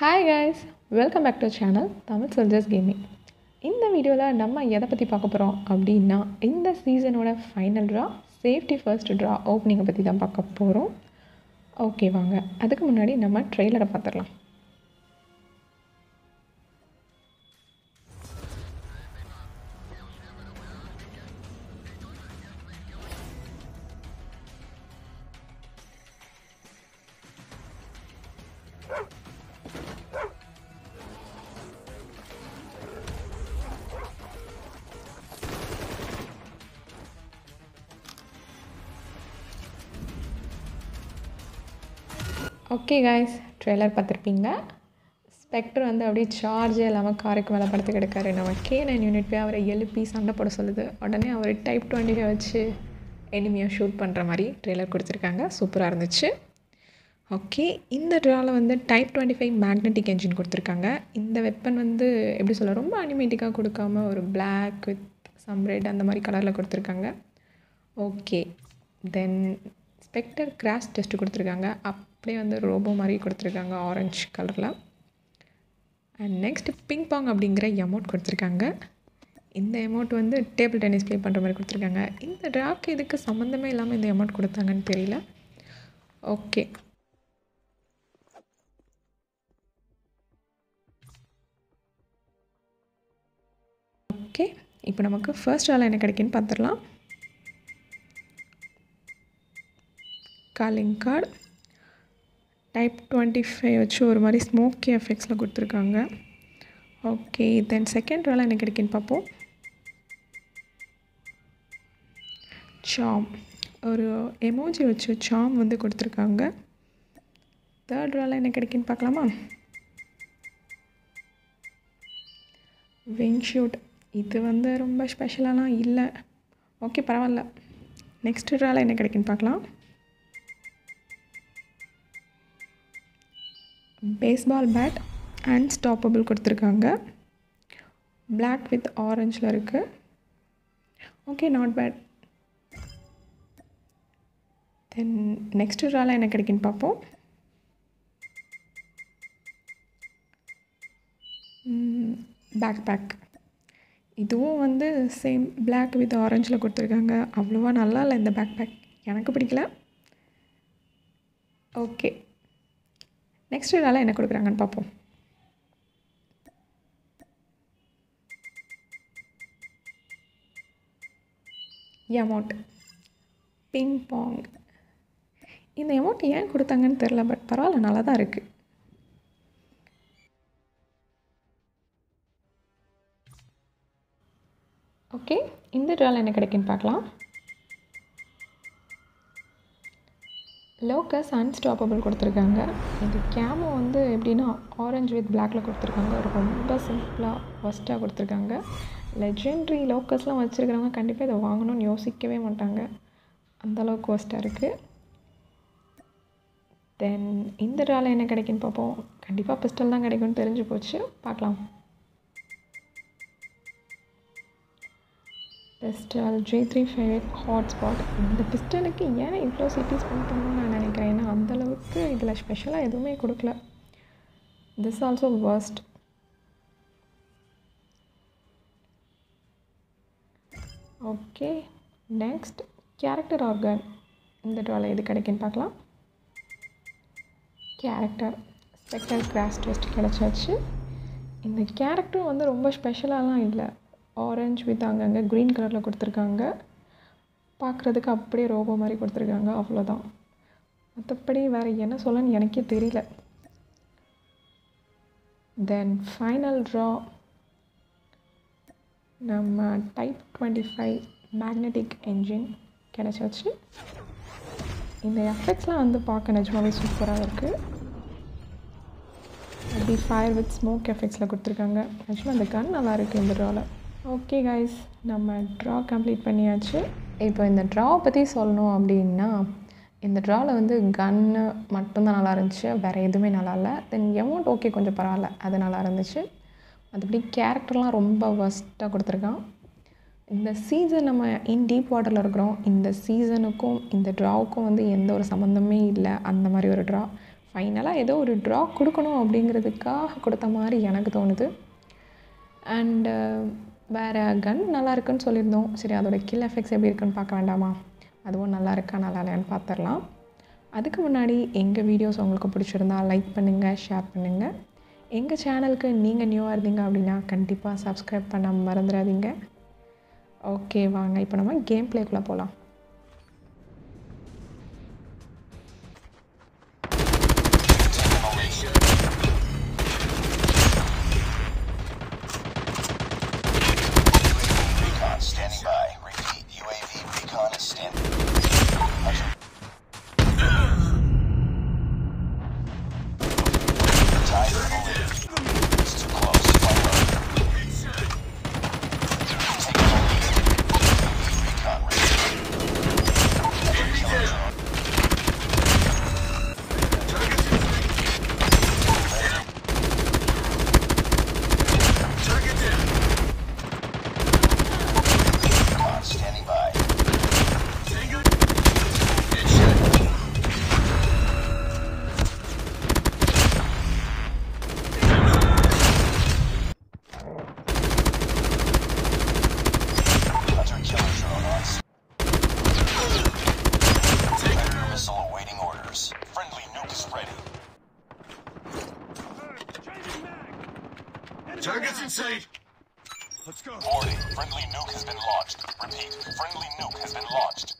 Hi guys, welcome back to channel Tamil soldiers gaming. இந்த வீடியோவில் நம்ம எதை பற்றி பார்க்க போகிறோம் அப்படின்னா, இந்த சீசனோட final draw, safety first draw ஓப்பனிங்கை பற்றி தான் பார்க்க போகிறோம். ஓகே வாங்க, அதுக்கு முன்னாடி நம்ம ட்ரெய்லரை பார்த்துடலாம். ஓகே கைஸ், ட்ரெய்லர் பார்த்துருப்பீங்க. ஸ்பெக்டர் வந்து அப்படியே சார்ஜே இல்லாமல் காருக்கு மேலே படுத்து கிடக்காரு. நம்ம K9 யூனிட் போய் அவரை எழுப்பி சண்டை போட சொல்லுது. உடனே அவர் டைப் 25 வச்சு எனிமியை ஷூட் பண்ணுற மாதிரி ட்ரெய்லர் கொடுத்துருக்காங்க. சூப்பராக இருந்துச்சு. ஓகே, இந்த ட்ராவில் வந்து டைப் 25 மேக்னெட்டிக் என்ஜின் கொடுத்துருக்காங்க. இந்த வெப்பன் வந்து எப்படி சொல்ல, ரொம்ப அனிமேட்டிக்காக கொடுக்காம ஒரு பிளாக் வித் சம் ரெட் அந்த மாதிரி கலரில் கொடுத்துருக்காங்க. Okay, then Spectre crash test கொடுத்துருக்காங்க. அப்படியே வந்து ரோபோ மாதிரி கொடுத்துருக்காங்க ஆரஞ்சு கலரில். அண்ட் நெக்ஸ்ட் பிங் பாங் அப்படிங்கிற எமோட் கொடுத்துருக்காங்க. இந்த எமோட் வந்து டேபிள் டென்னிஸ் ப்ளே பண்ணுற மாதிரி கொடுத்துருக்காங்க. இந்த ட்ராக்கு இதுக்கு சம்மந்தமே இல்லாமல் இந்த எமோட் கொடுத்தாங்கன்னு தெரியல. ஓகே, ஓகே இப்போ நமக்கு ஃபர்ஸ்ட் ஆள் என்ன கிடைக்குன்னு பார்த்துடலாம். காலிங் கார்டு டைப் 25 வச்சு ஒரு மாதிரி ஸ்மோக்கி எஃபெக்ட்ஸில் கொடுத்துருக்காங்க. ஓகே, தென் செகண்ட் ரால் என்ன கிடைக்குன்னு பார்ப்போம். சாம், ஒரு எமோஜி வச்சு சாம் வந்து கொடுத்துருக்காங்க. தேர்ட் ரால் என்ன கிடைக்குன்னு பார்க்கலாமா. விங்ஷூட், இது வந்து ரொம்ப ஸ்பெஷலாலாம் இல்லை. ஓகே, பரவாயில்ல. நெக்ஸ்ட் ரால் என்ன கிடைக்குன்னு பார்க்கலாம். பேஸ்பால் பேட் அன்ஸ்டாப்பபிள் கொடுத்துருக்காங்க. பிளாக் வித் ஆரஞ்சில் இருக்குது. Okay, not bad. Then next ட்ராவில் என்ன கிடைக்குன்னு பார்ப்போம். பேக் பேக், இதுவும் வந்து சேம் பிளாக் வித் ஆரஞ்சில் கொடுத்துருக்காங்க. அவ்வளோவா நல்லா இல்லை இந்த பேக் பேக், எனக்கு பிடிக்கல. ஓகே, நெக்ஸ்ட் ட்ராவில் என்ன கொடுக்குறாங்கன்னு பார்ப்போம். எமோட் பிங் பாங், இந்த எமோட் ஏன் கொடுத்தாங்கன்னு தெரில, பட் பரவாயில்ல, நல்லா தான் இருக்குது. ஓகே, இந்த ட்ராவில் என்ன கிடைக்குன்னு பார்க்கலாம். லோக்கஸ் அன்ஸ்டாப்பபிள் கொடுத்துருக்காங்க. இது கேமோ வந்து எப்படின்னா ஆரஞ்சு வித் பிளாக்கில் கொடுத்துருக்காங்க. ரொம்ப சிம்பிளாக ஃபஸ்ட்டாக கொடுத்துருக்காங்க. லெஜெண்ட்ரி லோக்கஸ்லாம் வச்சுருக்கிறவங்க கண்டிப்பாக இதை வாங்கணும்னு யோசிக்கவே மாட்டாங்க, அந்தளவுக்கு ஃபஸ்ட்டாக இருக்குது. தென் இந்த ட்ராவில் என்ன கிடைக்குன்னு பார்ப்போம். கண்டிப்பாக பிஸ்டல் தான் கிடைக்கும்னு தெரிஞ்சு போச்சு, பார்க்கலாம். Pistol J35 hotspot. இந்த பிஸ்டலுக்கு ஏன் இவ்வளோ சிட்டி ஸ்பெண்ட் பண்ணணும்னு நான் நினைக்கிறேன். ஏன்னா அந்தளவுக்கு இதில் ஸ்பெஷலாக எதுவுமே கொடுக்கல. This also worst. Okay, next character Argon. இந்த ட்ராவில் எது கிடைக்குன்னு பார்க்கலாம். கேரக்டர் ஸ்பெக்டர் கிராஷ் டெஸ்ட் கிடச்சாச்சு. இந்த கேரக்டரும் வந்து ரொம்ப ஸ்பெஷலாலாம் இல்லை. ஆரஞ்சு வித் அங்கங்கே க்ரீன் கலரில் கொடுத்துருக்காங்க. பார்க்குறதுக்கு அப்படியே ரோபோ மாதிரி கொடுத்துருக்காங்க, அவ்வளோதான். மற்றபடி வேறு என்ன சொல்லன்னு எனக்கே தெரியல. தென் ஃபைனல் ட்ரா, நம்ம டைப் 25 மேக்னெட்டிக் என்ஜின் கிடச்சாச்சு. இந்த எஃபெக்ட்ஸ்லாம் வந்து பார்க்க நிஜமாவே சூப்பராக இருக்குது. அப்படி ஃபயர் வித் ஸ்மோக் எஃபெக்ட்ஸில் கொடுத்துருக்காங்க. ஆக்சுவலாக அந்த கன் நல்லா இருக்குது இந்த ட்ராவில். ஓகே கைஸ், நம்ம ட்ரா கம்ப்ளீட் பண்ணியாச்சு. இப்போ இந்த ட்ராவை பற்றி சொல்லணும் அப்படின்னா, இந்த ட்ராவில் வந்து கன்னு மட்டும்தான் நல்லா இருந்துச்சு, வேறு எதுவுமே நல்லா இல்லை. தென் எமௌண்ட் ஓகே, கொஞ்சம் பரவாயில்ல, அது நல்லா இருந்துச்சு. மற்றபடி கேரக்டர்லாம் ரொம்ப வஸ்ட்டாக கொடுத்துருக்கான். இந்த சீசன் நம்ம இன் டீப் வாட்டரில் இருக்கிறோம். இந்த சீசனுக்கும் இந்த ட்ராவுக்கும் வந்து எந்த ஒரு சம்மந்தமே இல்லை, அந்த மாதிரி ஒரு ட்ரா. ஃபைனலாக ஏதோ ஒரு ட்ரா கொடுக்கணும் அப்படிங்கிறதுக்காக கொடுத்த மாதிரி எனக்கு தோணுது. அண்டு வேறு கன் நல்லா இருக்குன்னு சொல்லியிருந்தோம். சரி, அதோட கில் எஃபெக்ட்ஸ் எப்படி இருக்குன்னு பார்க்க வேண்டாமா? அதுவும் நல்லா இருக்கா நல்லா இல்லையான்னு பார்த்துடலாம். அதுக்கு முன்னாடி எங்கள் வீடியோஸ் உங்களுக்கு பிடிச்சிருந்தா லைக் பண்ணுங்கள், ஷேர் பண்ணுங்கள். எங்கள் சேனலுக்கு நீங்கள் நியூவாக இருந்தீங்க அப்படின்னா கண்டிப்பாக சப்ஸ்கிரைப் பண்ண மறந்துடாதீங்க. ஓகே, வாங்க இப்போ நம்ம கேம் பிளேக்குள்ளே போகலாம். Target's in sight. Let's go. Warning, friendly nuke has been launched. Repeat, friendly nuke has been launched.